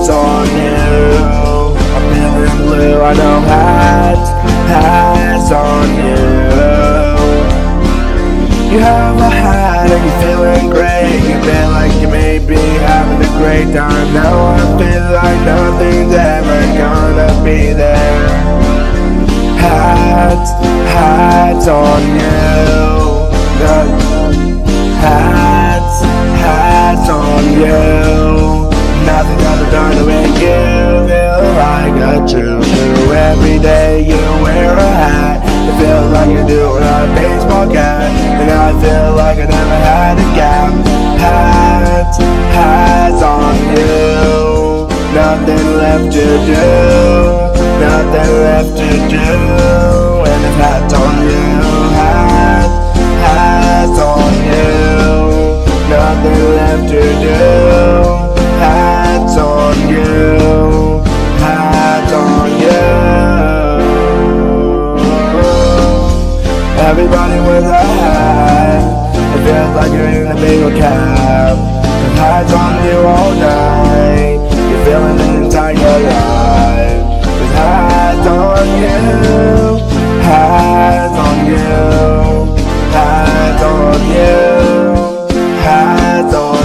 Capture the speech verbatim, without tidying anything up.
hats on you. I'm feeling blue, I know hats, hats on you. You have a hat and you're feeling great. You feel like you may be having a great time. Now I feel like nothing's ever gonna be there. Hats, hats on you. Hats, hats on you. Nothing's ever gonna make you feel like a true true. Every day you wear a hat, it feels like you're doing a baseball cap. And I feel like I never had a gap. Hats, hats on you. Nothing left to do, nothing left to do. And it's hats on you. Hats, hats on you. Nothing left to do. Hats on you. Hats on you. Everybody with a hat, it feels like you're in a big cab. Cause hats on you all night, you're feeling it inside your life. Cause hats on you, hats on you, hats on you, hats on you.